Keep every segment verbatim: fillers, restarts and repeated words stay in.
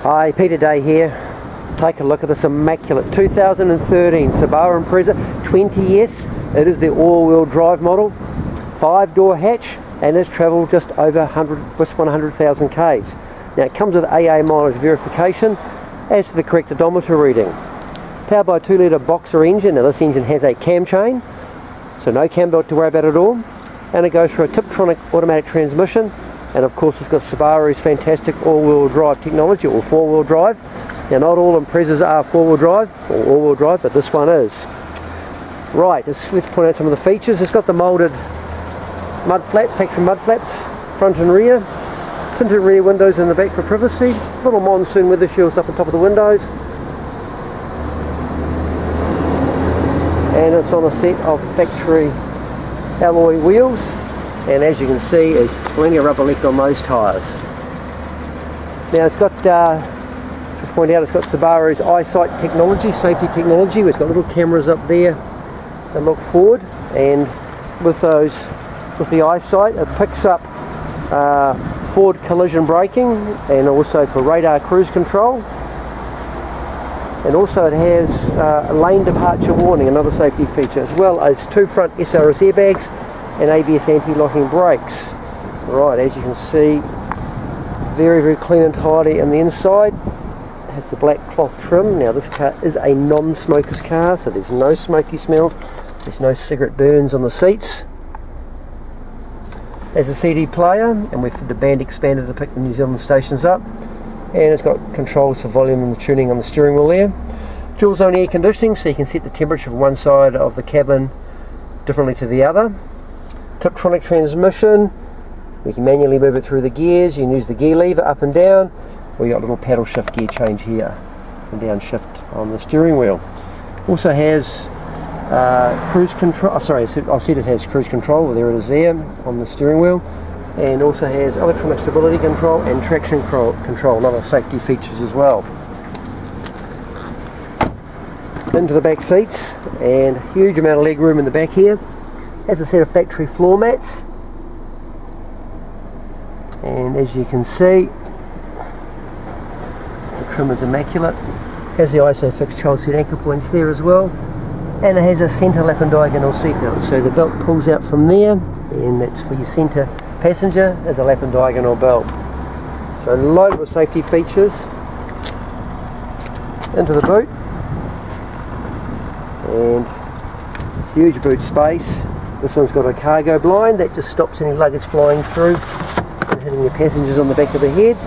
Hi, Peter Day here. Take a look at this immaculate two thousand thirteen Subaru Impreza twenty S. It is the all-wheel drive model, five door hatch, and has travelled just over one hundred, just one hundred thousand Ks. Now it comes with A A mileage verification as to the correct odometer reading. Powered by a two litre boxer engine. Now this engine has a cam chain, so no cam belt to worry about at all, and it goes through a Tiptronic automatic transmission. And of course it's got Subaru's fantastic all-wheel drive technology, or four-wheel drive. Now not all Imprezas are four-wheel drive, or all-wheel drive, but this one is. Right, let's, let's point out some of the features. It's got the moulded mud flap, factory mud flaps, front and rear. Tinted rear windows in the back for privacy. Little monsoon weather shields up on top of the windows. And it's on a set of factory alloy wheels. And as you can see, there's plenty of rubber left on those tyres. Now it's got, uh, to point out, it's got Subaru's EyeSight technology, safety technology. It's got little cameras up there that look forward, and with those, with the EyeSight, it picks up uh, forward collision braking, and also for radar cruise control. And also it has uh, a lane departure warning, another safety feature, as well as two front S R S airbags and A B S anti-locking brakes. Right, as you can see, very very clean and tidy on the inside. It has the black cloth trim. Now this car is a non-smoker's car, so there's no smoky smell, there's no cigarette burns on the seats. Has a C D player, and we've the band expander to pick the New Zealand stations up, and it's got controls for volume and the tuning on the steering wheel there. Dual zone air conditioning, so you can set the temperature from one side of the cabin differently to the other. Tiptronic transmission, we can manually move it through the gears. You can use the gear lever up and down, or you got a little paddle shift gear change here, up and down shift on the steering wheel. Also has uh, cruise control, oh, sorry I said, I said it has cruise control, well there it is there on the steering wheel, and also has electronic stability control and traction control, another safety features as well. Into the back seats, and huge amount of leg room in the back here. Has a set of factory floor mats, and as you can see, the trim is immaculate. Has the ISOFIX child seat anchor points there as well, and it has a centre lap and diagonal seat belt, so the belt pulls out from there, and that's for your centre passenger as a lap and diagonal belt. So loaded with safety features. Into the boot, and huge boot space. This one's got a cargo blind that just stops any luggage flying through and hitting your passengers on the back of the head.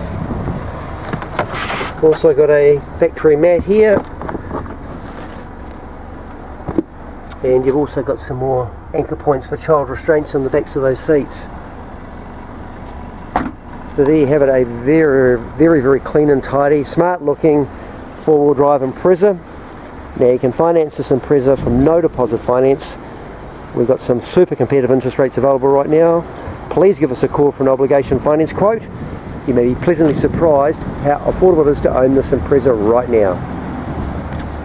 Also got a factory mat here, and you've also got some more anchor points for child restraints on the backs of those seats. So there you have it, a very very very clean and tidy, smart looking four-wheel drive Impreza. Now you can finance this Impreza from no deposit finance. We've got some super competitive interest rates available right now. Please give us a call for an obligation finance quote. You may be pleasantly surprised how affordable it is to own this Impreza right now.